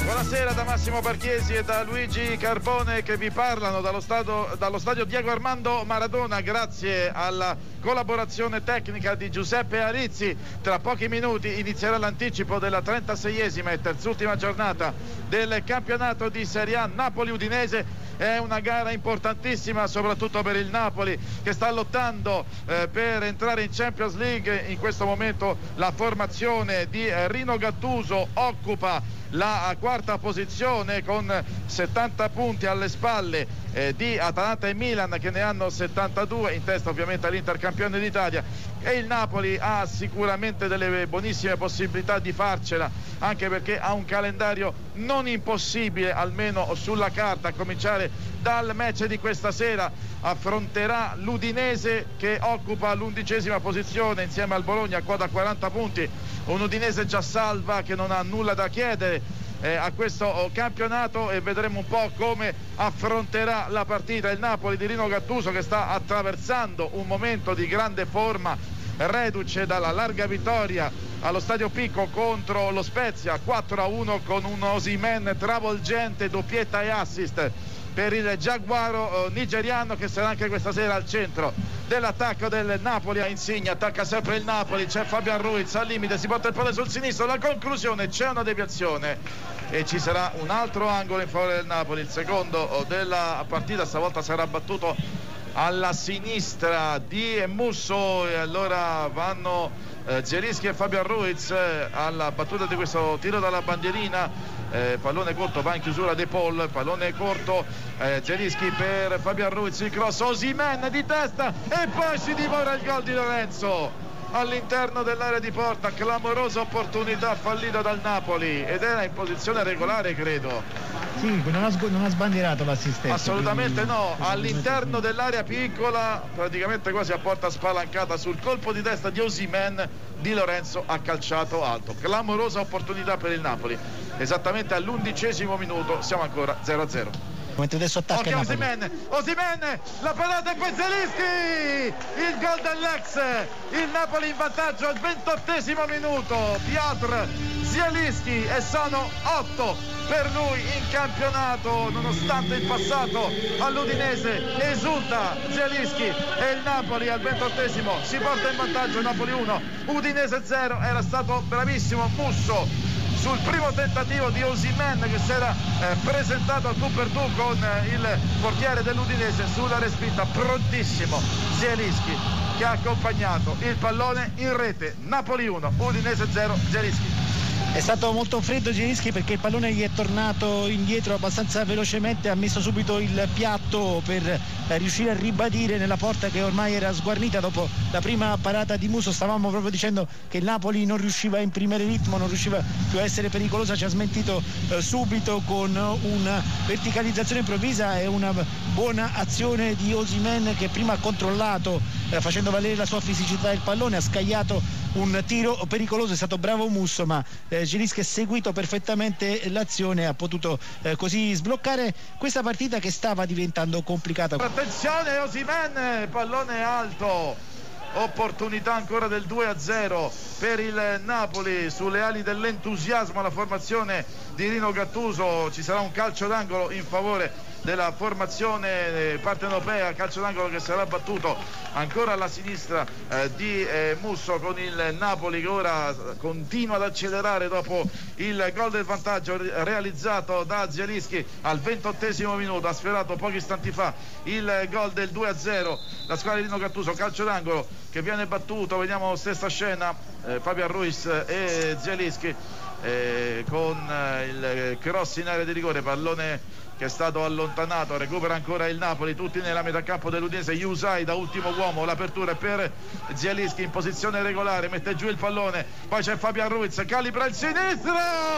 Buonasera da Massimo Barchiesi e da Luigi Carbone che vi parlano dallo stadio Diego Armando Maradona, grazie alla collaborazione tecnica di Giuseppe Arizzi. Tra pochi minuti inizierà l'anticipo della 36esima e terzultima giornata del campionato di Serie A Napoli-Udinese. È una gara importantissima soprattutto per il Napoli, che sta lottando per entrare in Champions League. In questo momento la formazione di Rino Gattuso occupa la quarta posizione con 70 punti alle spalle di Atalanta e Milan, che ne hanno 72, in testa ovviamente l'Inter campione d'Italia, e il Napoli ha sicuramente delle buonissime possibilità di farcela, anche perché ha un calendario non impossibile, almeno sulla carta, a cominciare dal match di questa sera. Affronterà l'Udinese, che occupa l'11ª posizione insieme al Bologna, quota 40 punti, un Udinese già salva che non ha nulla da chiedere a questo campionato, e vedremo un po' come affronterà la partita il Napoli di Rino Gattuso, che sta attraversando un momento di grande forma, reduce dalla larga vittoria allo Stadio Picco contro lo Spezia 4-1, con un Osimhen travolgente, doppietta e assist per il giaguaro nigeriano, che sarà anche questa sera al centro dell'attacco del Napoli. A Insigne attacca sempre il Napoli, c'è Fabian Ruiz al limite, si porta il pallone sul sinistro, la conclusione, c'è una deviazione e ci sarà un altro angolo in favore del Napoli, il secondo della partita. Stavolta sarà battuto alla sinistra di Musso, e allora vanno Zielinski e Fabian Ruiz alla battuta di questo tiro dalla bandierina. Pallone corto, va in chiusura De Paul, pallone corto, Zielinski per Fabian Ruiz, il cross, Osimhen di testa e poi si divora il gol di Lorenzo all'interno dell'area di porta. Clamorosa opportunità fallita dal Napoli, ed era in posizione regolare, credo. Sì, non ha sbandierato l'assistenza. Assolutamente no, all'interno dell'area piccola, praticamente quasi a porta spalancata, sul colpo di testa di Osimhen, Di Lorenzo ha calciato alto. Clamorosa opportunità per il Napoli, esattamente all'11° minuto, siamo ancora 0-0. Mentre adesso attacca Osimhen, la parata e poi Zielinski, il gol dell'ex, il Napoli in vantaggio al 28° minuto. Piotr Zielinski, e sono 8 per lui in campionato, nonostante il passato all'Udinese. Esulta Zielinski, e il Napoli al 28° si porta in vantaggio. Napoli 1, Udinese 0. Era stato bravissimo Musso sul primo tentativo di Osimhen, che si era presentato a tu per tu con il portiere dell'Udinese sulla respinta. Prontissimo Zielinski, che ha accompagnato il pallone in rete. Napoli 1, Udinese 0, Zielinski. È stato molto freddo Zielinski, perché il pallone gli è tornato indietro abbastanza velocemente, ha messo subito il piatto per riuscire a ribadire nella porta che ormai era sguarnita dopo la prima parata di Musso. Stavamo proprio dicendo che il Napoli non riusciva a imprimere ritmo, non riusciva più a essere pericolosa, ci ha smentito subito con una verticalizzazione improvvisa e una buona azione di Osimhen, che prima ha controllato facendo valere la sua fisicità il pallone, ha scagliato un tiro pericoloso. È stato bravo Musso, ma Zielinski ha seguito perfettamente l'azione, ha potuto così sbloccare questa partita che stava diventando complicata. Attenzione Osimhen, pallone alto, opportunità ancora del 2-0 per il Napoli. Sulle ali dell'entusiasmo la formazione di Rino Gattuso, ci sarà un calcio d'angolo in favore della formazione partenopea, calcio d'angolo che sarà battuto ancora alla sinistra di Musso, con il Napoli che ora continua ad accelerare dopo il gol del vantaggio realizzato da Zielinski al 28° minuto. Ha sfiorato pochi istanti fa il gol del 2-0 la squadra di Rino Gattuso. Calcio d'angolo che viene battuto, vediamo stessa scena, Fabian Ruiz e Zielinski con il cross in area di rigore, pallone che è stato allontanato. Recupera ancora il Napoli, tutti nella metà campo dell'Udinese. Yusai da ultimo uomo, l'apertura è per Zielinski in posizione regolare, mette giù il pallone, poi c'è Fabian Ruiz, calibra il sinistro,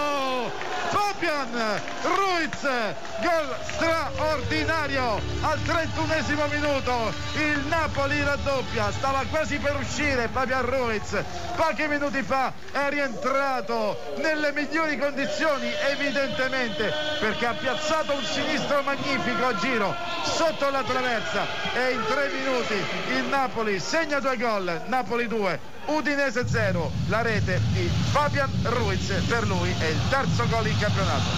Fabian Ruiz, gol straordinario al 31° minuto. Il Napoli raddoppia, stava quasi per uscire Fabian Ruiz, pochi minuti fa è rientrato nelle migliori condizioni, evidentemente perché ha piazzato un sinistro magnifico a giro sotto la traversa, e in 3 minuti il Napoli segna 2 gol. Napoli 2, Udinese 0, la rete di Fabian Ruiz, per lui è il terzo gol in campionato.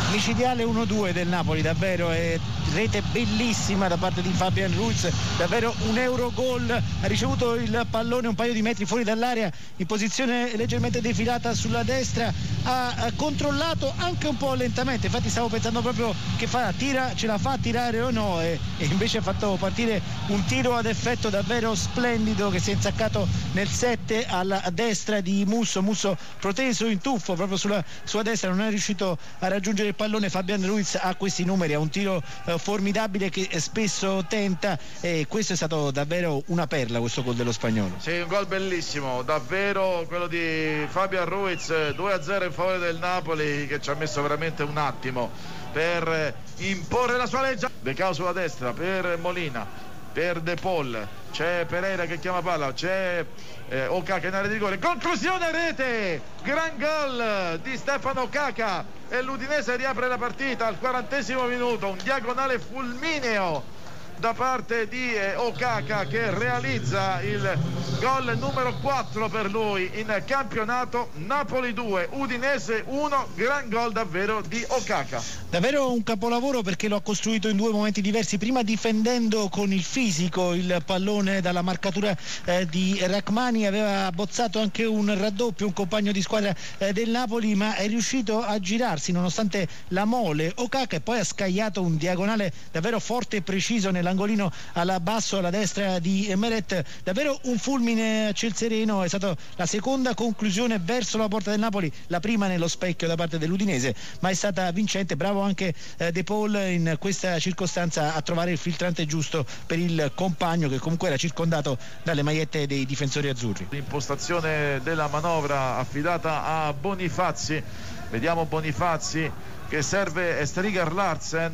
micidiale 1-2 del Napoli, davvero è rete bellissima da parte di Fabian Ruiz, davvero un Eurogol. Ha ricevuto il pallone un paio di metri fuori dall'area in posizione leggermente defilata sulla destra, ha controllato anche un po' lentamente, infatti stavo pensando proprio che ce la fa tirare o no, e invece ha fatto partire un tiro ad effetto davvero splendido che si è insaccato nel 7 alla destra di Musso proteso in tuffo proprio sulla sua destra, non è riuscito a raggiungere il pallone. Fabian Ruiz ha questi numeri, ha un tiro formidabile che spesso tenta, e questo è stato davvero una perla, questo gol dello spagnolo. Sì, un gol bellissimo, davvero quello di Fabian Ruiz, 2-0 in favore del Napoli, che ci ha messo veramente un attimo per imporre la sua legge. De Cao sulla destra per Molina, per De Paul, c'è Pereira che chiama palla, c'è Okaka in area di rigore, conclusione rete, gran gol di Stefano Okaka e l'Udinese riapre la partita al 40° minuto, un diagonale fulmineo da parte di Okaka che realizza il gol numero 4 per lui in campionato. Napoli 2, Udinese 1, gran gol davvero di Okaka. Davvero un capolavoro, perché lo ha costruito in due momenti diversi, prima difendendo con il fisico il pallone dalla marcatura di Rachmani, aveva abbozzato anche un raddoppio un compagno di squadra del Napoli, ma è riuscito a girarsi nonostante la mole Okaka, e poi ha scagliato un diagonale davvero forte e preciso nell'angolino alla basso alla destra di Meret, davvero un fulmine a ciel sereno. È stata la seconda conclusione verso la porta del Napoli, la prima nello specchio da parte dell'Udinese, ma è stata vincente. Bravo anche De Paul in questa circostanza a trovare il filtrante giusto per il compagno, che comunque era circondato dalle magliette dei difensori azzurri. L'impostazione della manovra affidata a Bonifazzi, vediamo Bonifazzi che serve Striger Larsen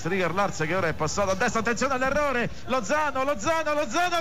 che ora è passato a destra, attenzione all'errore, Lozano 3-1,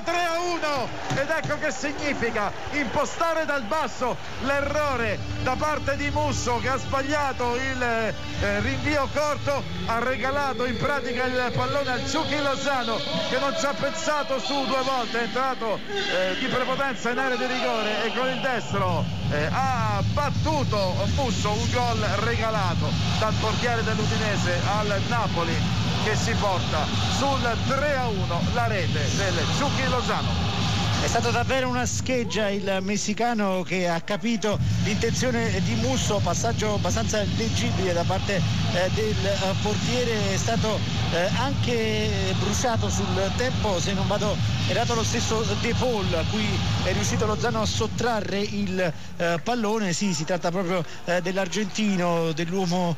ed ecco che significa impostare dal basso l'errore da parte di Musso, che ha sbagliato il rinvio corto, ha regalato in pratica il pallone al Ciuchi Lozano, che non ci ha pensato su due volte, è entrato di prepotenza in area di rigore e con il destro ha battuto Musso, un gol regalato dal portiere dell'Udinese al Napoli, che si porta sul 3-1 la rete del Ciuchi Lozano. È stato davvero una scheggia il messicano, che ha capito l'intenzione di Musso, passaggio abbastanza leggibile da parte del portiere, è stato anche bruciato sul tempo, se non vado errato lo stesso De Paul, a cui è riuscito Lozano a sottrarre il pallone. Sì, si tratta proprio dell'argentino, dell'uomo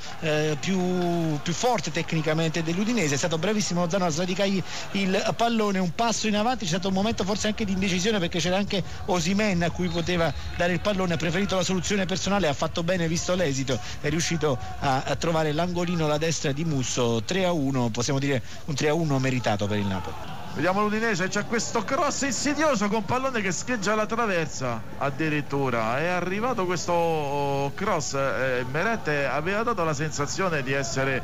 più forte tecnicamente dell'Udinese. È stato bravissimo Lozano a sradicargli il pallone, un passo in avanti, c'è stato un momento forse anche di indecisione, perché c'era anche Osimhen a cui poteva dare il pallone, ha preferito la soluzione personale, ha fatto bene visto l'esito, è riuscito a trovare l'angolino alla destra di Musso. 3-1, possiamo dire un 3-1 meritato per il Napoli. Vediamo l'Udinese, c'è questo cross insidioso con pallone che scheggia la traversa, addirittura è arrivato questo cross, Meret aveva dato la sensazione di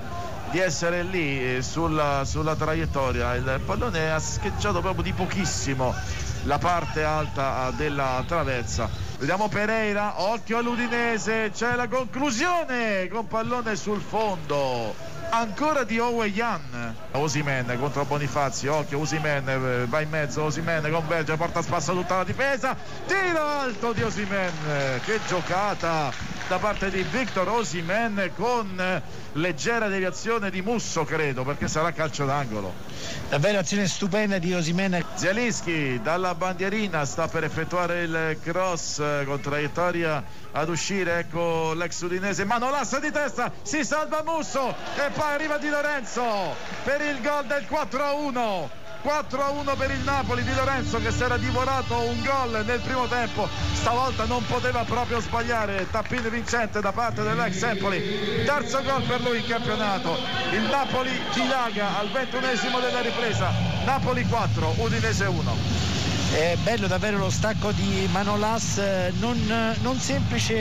essere lì sulla traiettoria, il pallone ha scheggiato proprio di pochissimo la parte alta della traversa. Vediamo Pereira, occhio all'Udinese, c'è la conclusione con pallone sul fondo ancora di Oweyan. Osimhen contro Bonifazzi, occhio, Osimhen va in mezzo, Osimhen converge, porta spassa tutta la difesa, tiro alto di Osimhen, che giocata da parte di Victor Osimhen, con leggera deviazione di Musso, credo, perché sarà calcio d'angolo. Davvero azione stupenda di Osimhen. Zielinski dalla bandierina sta per effettuare il cross con traiettoria ad uscire, ecco l'ex udinese, Manolas di testa, si salva Musso e poi arriva Di Lorenzo per il gol del 4-1 per il Napoli. Di Lorenzo, che si era divorato un gol nel primo tempo, stavolta non poteva proprio sbagliare, tappino vincente da parte dell'ex Empoli, terzo gol per lui in campionato. Il Napoli dilaga al 21esimo della ripresa, Napoli 4, Udinese 1. È bello davvero lo stacco di Manolas, non semplice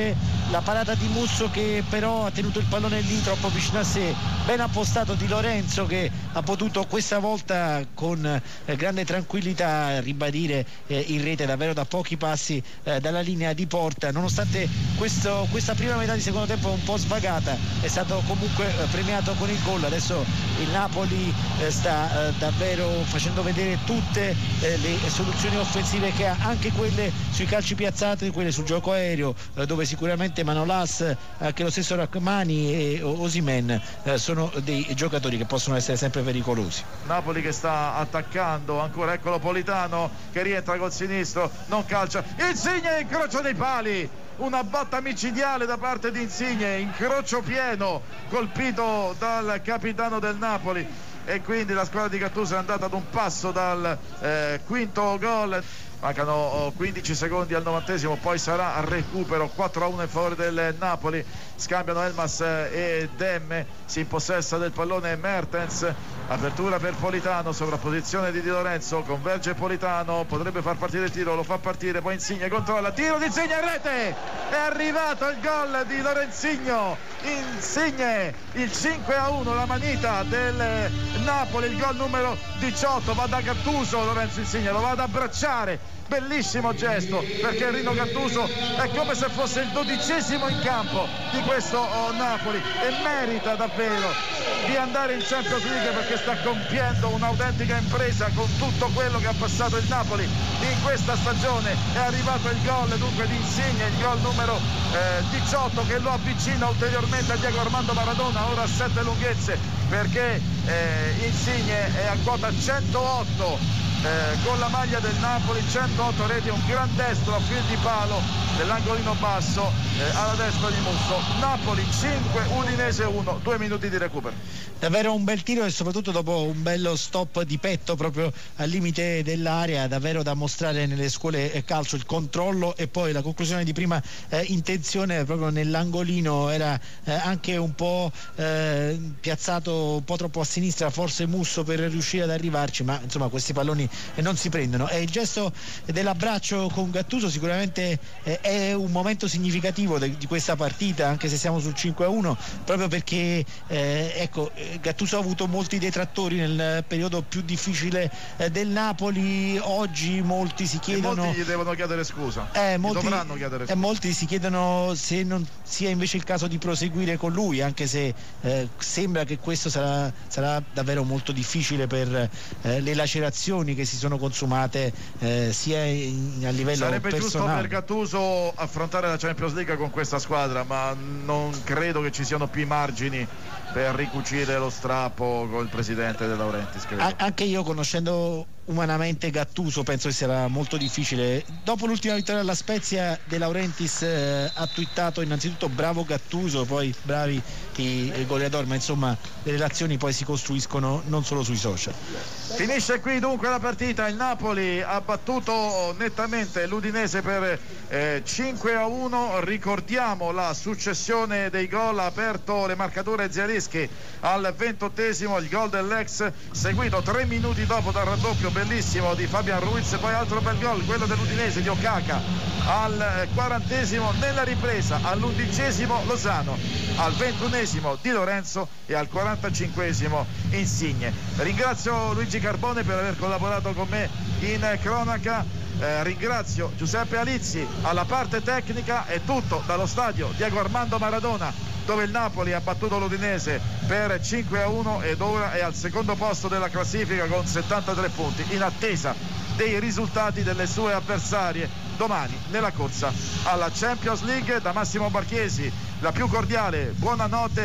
la parata di Musso che però ha tenuto il pallone lì troppo vicino a sé, ben appostato Di Lorenzo che ha potuto questa volta con grande tranquillità ribadire in rete davvero da pochi passi dalla linea di porta. Nonostante questa prima metà di secondo tempo un po' svagata, è stato comunque premiato con il gol. Adesso il Napoli sta davvero facendo vedere tutte le soluzioni offensive che ha, anche quelle sui calci piazzati, quelle sul gioco aereo, dove sicuramente Manolas, anche lo stesso Rachmani e Osimhen sono dei giocatori che possono essere sempre pericolosi. Napoli che sta attaccando ancora, eccolo Politano che rientra col sinistro, non calcia, Insigne, incrocio dei pali, una botta micidiale da parte di Insigne, incrocio pieno colpito dal capitano del Napoli, e quindi la squadra di Gattuso è andata ad un passo dal quinto gol. Mancano 15 secondi al 90esimo, poi sarà a recupero. 4-1 in favore del Napoli. Scambiano Elmas e Demme, si impossessa del pallone Mertens, apertura per Politano, sovrapposizione di Di Lorenzo, converge Politano, potrebbe far partire il tiro, lo fa partire, poi Insigne controlla, tiro di Insigne a rete, è arrivato il gol di Lorenzigno. Insigne, il 5-1, la manita del Napoli, il gol numero 18, va da Gattuso, Lorenzo Insigne lo va ad abbracciare, bellissimo gesto, perché Rino Gattuso è come se fosse il 12° in campo di questo Napoli e merita davvero di andare in Champions League, perché sta compiendo un'autentica impresa con tutto quello che ha passato il Napoli in questa stagione. È arrivato il gol dunque di Insigne, il gol numero 18, che lo avvicina ulteriormente a Diego Armando Maradona, ora a 7 lunghezze, perché Insigne è a quota 108 con la maglia del Napoli, 108 reti, un gran destro a fil di palo dell'angolino basso alla destra di Musso. Napoli 5, Udinese 1, 2 minuti di recupero. Davvero un bel tiro, e soprattutto dopo un bello stop di petto proprio al limite dell'area, davvero da mostrare nelle scuole calcio, il controllo e poi la conclusione di prima intenzione proprio nell'angolino. Era anche un po' piazzato un po' troppo a sinistra forse Musso per riuscire ad arrivarci, ma insomma questi palloni non si prendono. E il gesto dell'abbraccio con Gattuso sicuramente è un momento significativo di questa partita, anche se siamo sul 5-1, proprio perché Gattuso ha avuto molti detrattori nel periodo più difficile del Napoli. Oggi molti si chiedono, molti gli devono chiedere scusa, dovranno chiedere scusa, molti si chiedono se non sia invece il caso di proseguire con lui, anche se sembra che questo sarà davvero molto difficile per le lacerazioni che si sono consumate sia a livello sarebbe personale. Giusto per Gattuso affrontare la Champions League con questa squadra, ma non credo che ci siano più margini per ricucire lo strappo con il presidente De Laurentiis. Anche io, conoscendo umanamente Gattuso, penso che sarà molto difficile. Dopo l'ultima vittoria alla Spezia, De Laurentiis ha twittato innanzitutto bravo Gattuso, poi bravi i goleador, ma insomma le relazioni poi si costruiscono non solo sui social. Finisce qui dunque la partita, il Napoli ha battuto nettamente l'Udinese per 5-1. Ricordiamo la successione dei gol, ha aperto le marcature Zielinski al 28esimo, il gol dell'ex seguito 3 minuti dopo dal raddoppio bellissimo di Fabian Ruiz, poi altro bel gol, quello dell'Udinese di Okaka al 40esimo, nella ripresa all'11esimo Lozano, al 21esimo Di Lorenzo e al 45esimo Insigne. Ringrazio Luigi Carbone per aver collaborato con me in cronaca, ringrazio Giuseppe Alizzi alla parte tecnica. È tutto dallo stadio Diego Armando Maradona, dove il Napoli ha battuto l'Udinese per 5-1 ed ora è al secondo posto della classifica con 73 punti, in attesa dei risultati delle sue avversarie domani nella corsa alla Champions League. Da Massimo Barchiesi la più cordiale buonanotte.